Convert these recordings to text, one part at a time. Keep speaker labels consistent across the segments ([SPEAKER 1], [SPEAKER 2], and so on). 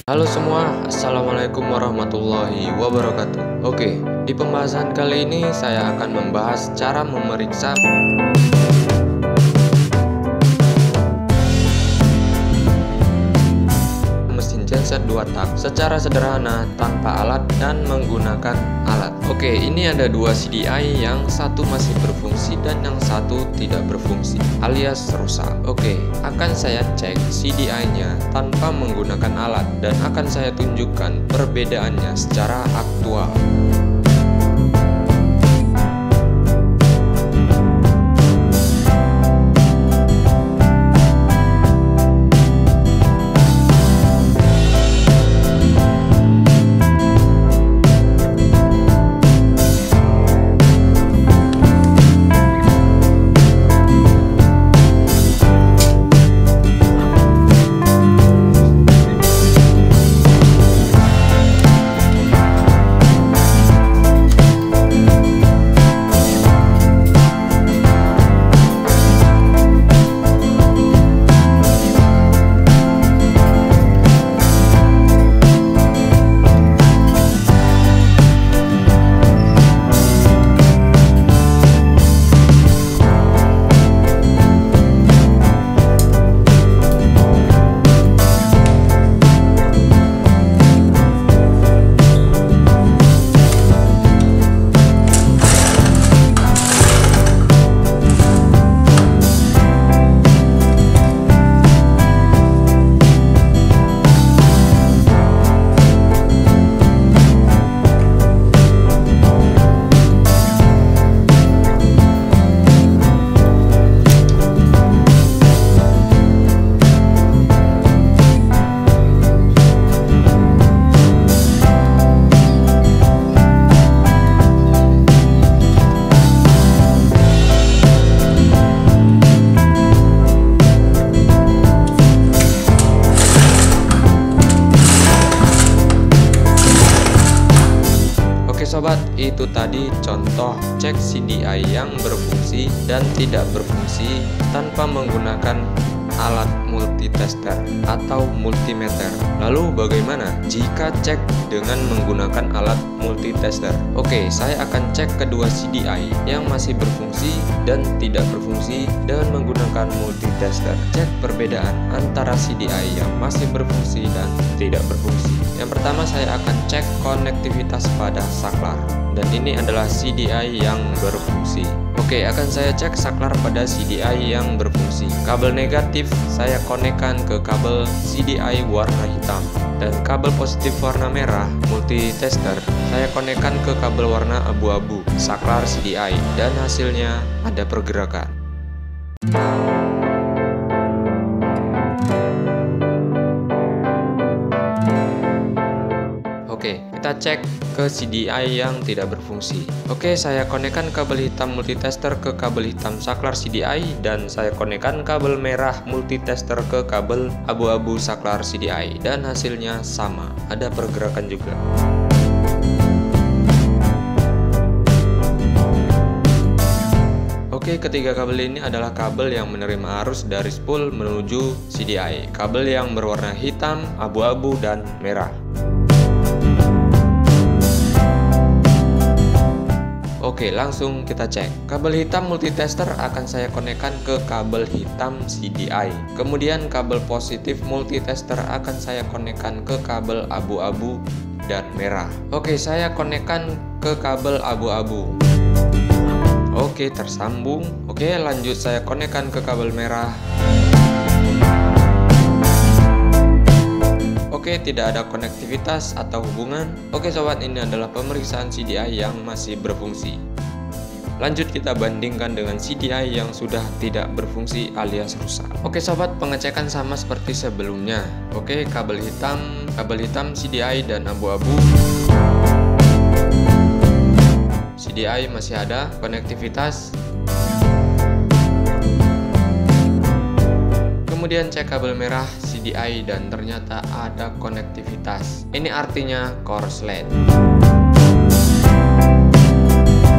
[SPEAKER 1] Halo semua, Assalamualaikum warahmatullahi wabarakatuh. Oke, di pembahasan kali ini saya akan membahas cara memeriksa mesin genset 2 tak secara sederhana tanpa alat dan menggunakan alat. Oke, ini ada dua CDI, yang satu masih berfungsi dan yang satu tidak berfungsi alias rusak. Oke, akan saya cek CDI-nya tanpa menggunakan alat dan akan saya tunjukkan perbedaannya secara aktual. Sobat, itu tadi contoh cek CDI yang berfungsi dan tidak berfungsi tanpa menggunakan alat multitester atau multimeter. Lalu bagaimana jika cek dengan menggunakan alat multitester? Oke, saya akan cek kedua CDI yang masih berfungsi dan tidak berfungsi dengan menggunakan multitester. Cek perbedaan antara CDI yang masih berfungsi dan tidak berfungsi. Yang pertama, saya akan cek konektivitas pada saklar, dan ini adalah CDI yang berfungsi. Oke, akan saya cek saklar pada CDI yang berfungsi. Kabel negatif saya konekkan ke kabel CDI warna hitam, dan kabel positif warna merah multitester saya konekkan ke kabel warna abu-abu saklar CDI, dan hasilnya ada pergerakan. Oke, kita cek ke CDI yang tidak berfungsi. Oke, saya konekkan kabel hitam multitester ke kabel hitam saklar CDI, dan saya konekkan kabel merah multitester ke kabel abu-abu saklar CDI, dan hasilnya sama, ada pergerakan juga. Oke, ketiga kabel ini adalah kabel yang menerima arus dari spool menuju CDI. Kabel yang berwarna hitam, abu-abu, dan merah. Oke, langsung kita cek. Kabel hitam multitester akan saya konekkan ke kabel hitam CDI. Kemudian kabel positif multitester akan saya konekkan ke kabel abu-abu dan merah. Oke, saya konekkan ke kabel abu-abu. Oke, tersambung. Oke, lanjut saya konekkan ke kabel merah. Oke, tidak ada konektivitas atau hubungan. Oke sobat, ini adalah pemeriksaan CDI yang masih berfungsi. Lanjut kita bandingkan dengan CDI yang sudah tidak berfungsi alias rusak. Oke sobat, pengecekan sama seperti sebelumnya. Oke, kabel hitam CDI dan abu-abu CDI masih ada konektivitas. Kemudian cek kabel merah CDI dan ternyata ada konektivitas. Ini artinya korslet.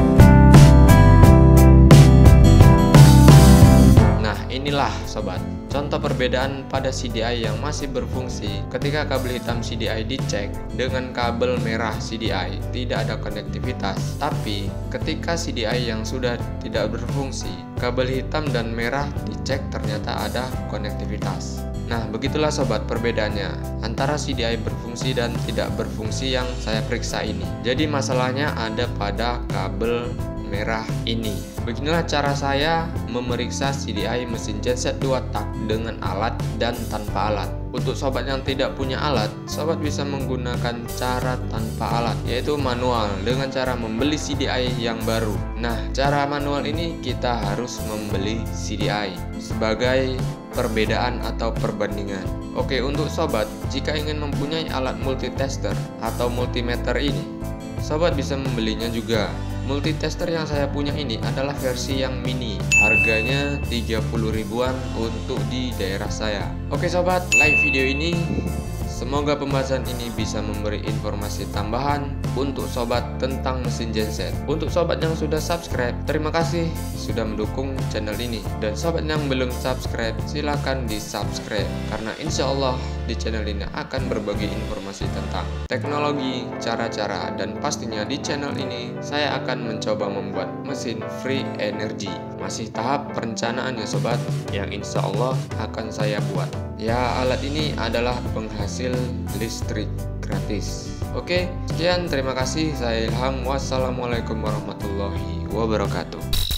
[SPEAKER 1] Nah, inilah sobat Contoh perbedaan pada CDI yang masih berfungsi, ketika kabel hitam CDI dicek dengan kabel merah CDI tidak ada konektivitas. Tapi ketika CDI yang sudah tidak berfungsi, kabel hitam dan merah dicek ternyata ada konektivitas. Nah, begitulah sobat perbedaannya antara CDI berfungsi dan tidak berfungsi yang saya periksa ini. Jadi masalahnya ada pada kabel merah ini. Beginilah cara saya memeriksa CDI mesin genset 2 tak dengan alat dan tanpa alat. Untuk sobat yang tidak punya alat, sobat bisa menggunakan cara tanpa alat, yaitu manual dengan cara membeli CDI yang baru. Nah, cara manual ini kita harus membeli CDI sebagai perbedaan atau perbandingan. Oke, untuk sobat jika ingin mempunyai alat multitester atau multimeter ini, sobat bisa membelinya juga. Multitester yang saya punya ini adalah versi yang mini, harganya 30 ribuan untuk di daerah saya. Oke sobat, like video ini. Semoga pembahasan ini bisa memberi informasi tambahan untuk sobat tentang mesin genset. Untuk sobat yang sudah subscribe, terima kasih sudah mendukung channel ini. Dan sobat yang belum subscribe, silahkan di subscribe, karena insya Allah di channel ini akan berbagi informasi tentang teknologi, cara-cara, dan pastinya di channel ini saya akan mencoba membuat mesin free energy. Masih tahap perencanaan ya sobat, yang insya Allah akan saya buat. Ya, alat ini adalah penghasil listrik gratis. Oke, sekian, terima kasih. Saya Ilham. Wassalamualaikum warahmatullahi wabarakatuh.